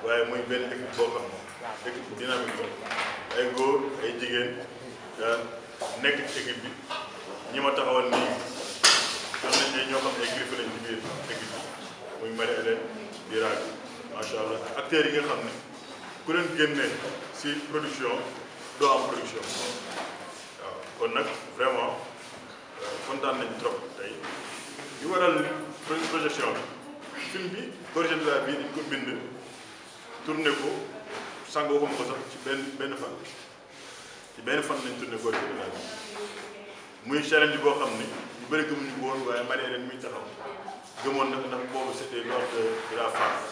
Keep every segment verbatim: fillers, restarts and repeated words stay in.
waaye muy benn équipe boo xam ne équipe dynamique ay góor ay jigéen nekk ci équipe bi ñi ma taxawal nii am nañ ay ñoo xam ne ay griffes lañ ci biir équipe bi muy Marie Hélène di raag macha allah acteurs yi nga xam ne ku leen génne si production doo am production waaw kon nag vraiment kontaan nañ trop tey li waral projection bi film bi GORGET bi dañ ko bind tourné ko sànq waxuma ko sax ci benn benn fan ci benn fan lañ tourné GORGET bi muy challenge boo xam ne ñu bëri gëmuñu ko woon waaye Marie Hélène muy taxaw gëmoon nag ndax boobu c'était lors de la femme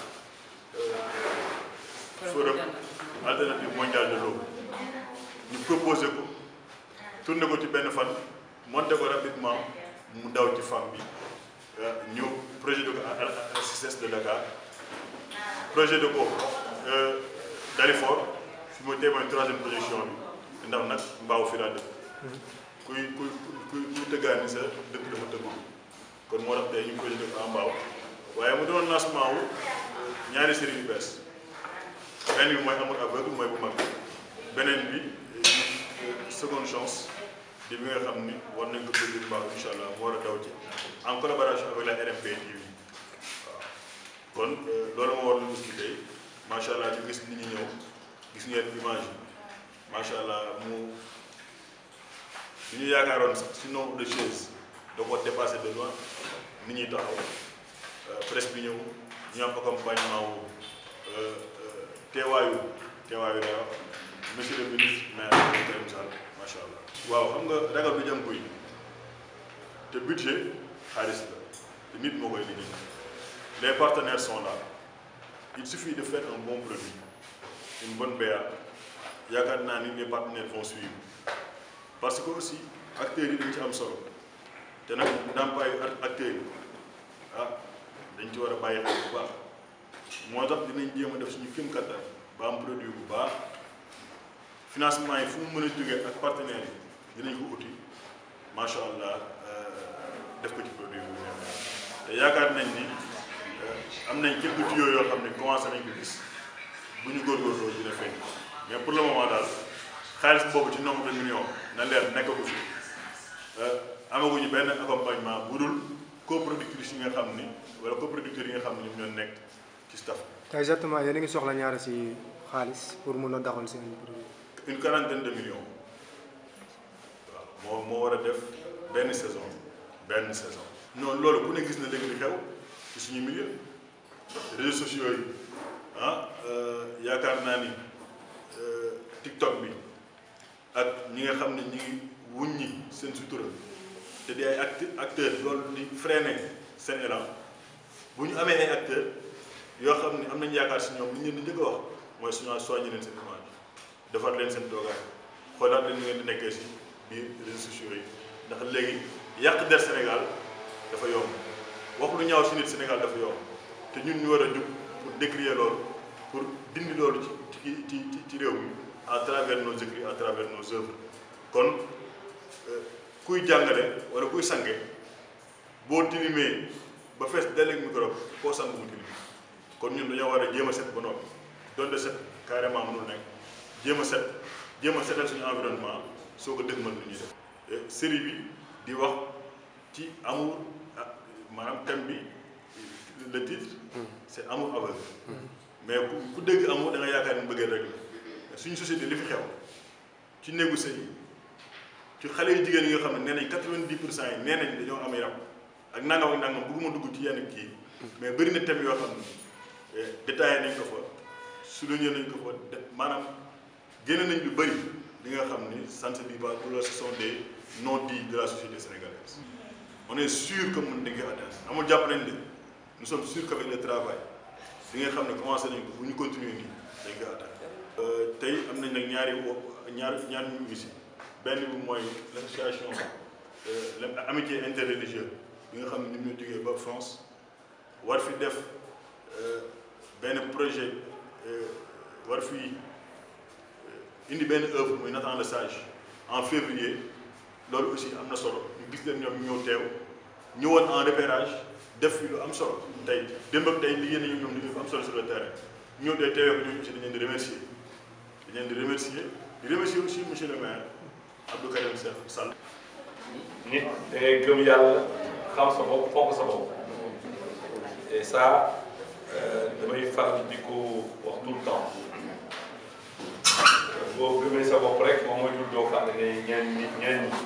forum alternative mondial de l'eau ñu proposé ko tourné ko ci benn fan monté ko rapidement mu daw ci femme bi ñu projet de ko à la C I C E S de Dakar projet de ko Dalifort fi mu téeméer troisième projection bi ndax nag Mbao fi laa dëkk kuy kuy kuy kuy tëggaani sa dëkk dafa tëggu kon moo tax tey ñu projet de ko à Mbao waaye mu doon lancement wu ñaari série yu bees benn bi mooy Amour aveugle mooy bu mag beneen bi seconde chance di bi nga xam ni war nañ ko produire Mbao incha allah mu war a daw ci en collaboration avec la R M P T V waaw kon loolu moo war a gis tey macha allah ñu gis nit ñi ñëw gis ngeen image yi macha allah mu li ñu yaakaaroon si nombre de choses da ko dépassé de loin nit ñi taxaw presse bi ñëw ñu am accompagnement wu teewaayu teewaayu dara monsieur le ministre maire Karim Sall macha allah. waaw xam nga ragal du jëm koy te budget xaalis la te nit moo koy liggéey les partenaires sont là il suffit de faire un bon produit une bonne B A yaakaar naa ni les partenaires vont suivre parce que aussi acteurs yi dañ ci am solo te nag ndàmpaayu acteurs yi ah dañ ci war a bàyyi xel bu baax moo tax dinañ jéem a def suñu kéem kattan ba am produit bu baax financement yi fu mu mën a jógee ak partenaires yi dinañ ko uti macha allah def ko ci produit bu neex te yaakaar nañ ni am nañ quelques tuyaux yoo xam ne commencé nañ ko gis bu ñu góorgóorloo dina feeñ mais pour le moment daal xaalis boobu ci nombre de millions na leer nekk ko fi amaguñu benn accompagnement bu dul coproductrices yi nga xam ni wala coproducteurs yi nga xam ni ñoom ñoo nekk ci staff. exactement yéen a ngi soxla ñaari si xaalis pour mun a doxal seen produit. une quarantaine de millions waaw moo moo war a def benn saison benn saison. non loolu ku ne gis na léegi li xew ci suñu milieu réseaux sociaux yi ah yaakaar naa ni TikTok bi ak ñi nga xam ne ñi ngi wuññi seen sutura te di ay act acteurs loolu di freiner seen élan bu ñu amee ay acteurs yoo xam ne am nañu yaakaar si ñoom li ñu leen di njëkk a wax mooy suñu soigné leen seen image defar leen seen toogaay xoolaat leen ñu ngeen di nekkee si biir réseaux sociaux yi ndax léegi yàq der Sénégal dafa yomb wax lu ñaaw si nit Sénégal dafa yomb te ñun ñu war a jug pour décrier loolu pour dindi loolu ci ci ci ci réew mi à travers nos écrits à travers nos œuvres kon kuy jàngale wala kuy sange boo tilimee ba fees delleeg microbe koo sang mu tilim kon ñun dañoo war a jéem a set ba noppi donte set carrément mënul nekk jéem a set jéem a setal suñu environnement soo ko dëgmal lu ñuy def série bi di wax ci amour maanaam thème bi le titre c'est amour aveugle mais ku ku dégg amour da nga yaakaar ni bëggee rek la suñu société li fi xew ci néegu sëy yi ci xale yu jigéen yi nga xam ne nee nañ quatre-vingt-dix pour cent yi nee nañ dañoo am yaram ak nangam ak nangam bëgguma dugg ci yenn kii mais bëri na thème yoo xam ne détaillé nañ ko fa souligné nañ ko fa maanaam génne nañ lu bëri li nga xam ni ça ne se dit pas tout ce sont des non-dits de la société sénégalaise. On est sûr que mën nañ koy atteindre amul jàpp nañ de nous sommes sûrs qu'avec le travail li nga xam ne commencé nañ ko bu ñu continuer nii dañ koy atteindre. tey am nañ nag ñaari wo ñaari ñaari ñu ngi si benn bi mooy l'association amitié interreligieuse bi nga xam ne ñun ñoo jógee ba France war fi def benn projet war fi indi benn œuvre muy Nathan le Sage en février loolu aussi am na solo ñu gis leen ñoom ñëw teew ñëwoon en repérage def fi lu am solo tey démb ak tey liggéey nañu ñoom liggéey bu am solo sur le terrain ñëw day teewee ko ñun aussi dañ leen di remercier dañ leen di remercier di remercier aussi monsieur le maire Abdou Karim Sall. nit da ngay gëm yàlla xam sa bopp fonk sa bopp et ça damay faral di ko wax tout le temps boo gëmee sa bopp rek moom mooy dul doo fàtte ne ñeen nit ñeen ñi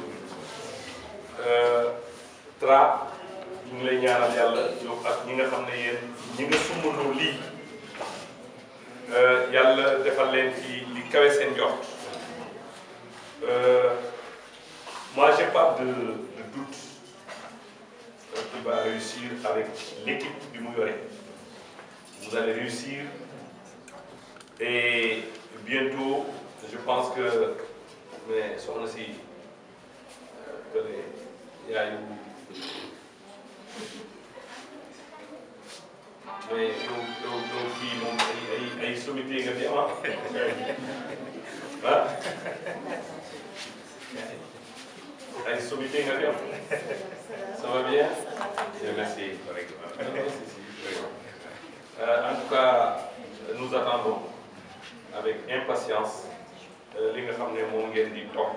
tra ñu ngi lay ñaanal yàlla yow ak ñi nga xam ne yéen ñi nga sumbandoo lii yàlla defal leen ci li kawe seen jox moi j'ai pas de, de doute euh, qu'il va réussir avec l'équipe du Mouyoré. Vous allez réussir et bientôt je pense que mais soxna si que les yaayu mais yow yow yow kii moom ay ay ay sommité nga fi am ah ay sommité nga fi am ça va bien merci euh, en tout cas nous attendons avec impatience li nga xam ne moom ngeen di toog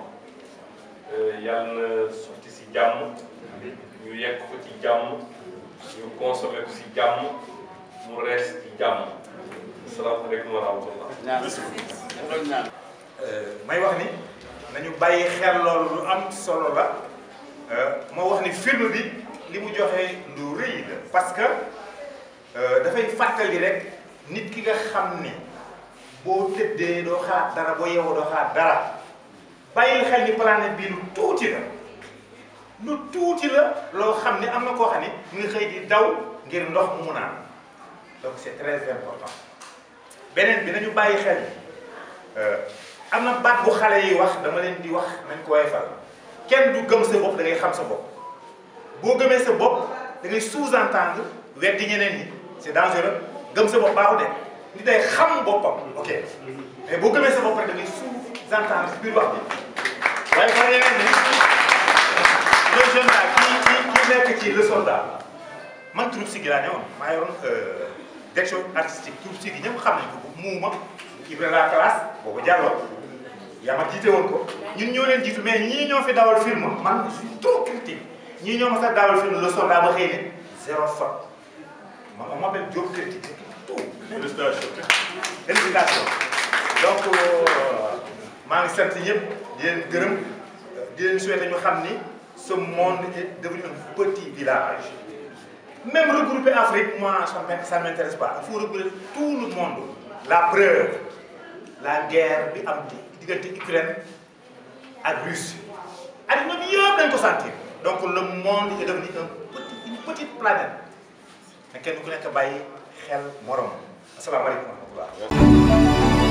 yàlla na sotti si jàmm ñu yekk ko ci jàmm ñu consommé ko si jàmm mu rees ci jàmm asalaamaaleykum wa rahmatullah. may wax ni nañu bàyyi xel loolu lu am solo la moo wax ni film bi li mu joxe lu rëy la parce que dafay fàttali rek nit ki nga xam ni boo tëddee doo xalaat dara boo yeewoo doo xalaat dara bàyyil xel ni planète bii lu tuuti la lu tuuti la loo xam ni am na koo xam ni mu ngi xëy di daw ngir ndox mu naan donc c'est très important beneen bi nañu bàyyi xel am na baat bu xale yi wax dama leen di wax nañ ko woyofal kenn du gëm sa bopp da ngay xam sa bopp boo gëmee sa bopp da ngay sous-entendre weddi ñeneen ñi c'est dangereux gëm sa bopp baaxul de ni day xam boppam ok mais boo gëmee sa bopp rek da ngay sous-entendre si biir wax bi waaye fa yeneen ni le jeune là kii kii kii nekk ci le soldat man troupe si gi laa ne woon maa yoroon direction artistique troupe si gi ñëpp xam nañ ko bu muuma Ibra la classe boobu jàlloo yaa ma jiite woon ko ñun ñoo leen jiitu mais ñii ñoo fi dawal film man je suis trop critique ñii ñoo ma sax dawal film le soldat ma xëy ne zéro faute man on m'appelle Diop critique tout. Félicitations. Félicitations. donc maa ngi sant ñëpp di leen gërëm di leen souhaiter ñu xam ni ce monde est devenu un petit village même regrouper Afrique moi ça ne m'intéresse pas il faut regrouper tout le monde la preuve la guerre bi am diggante Ukraine ak Russie adduna bi yëpp dañ ko sentir donc le monde est devenu un petit une petite planète mais kenn ku nekk bàyyi xel morom asalaamaaleykum wa rahmatullah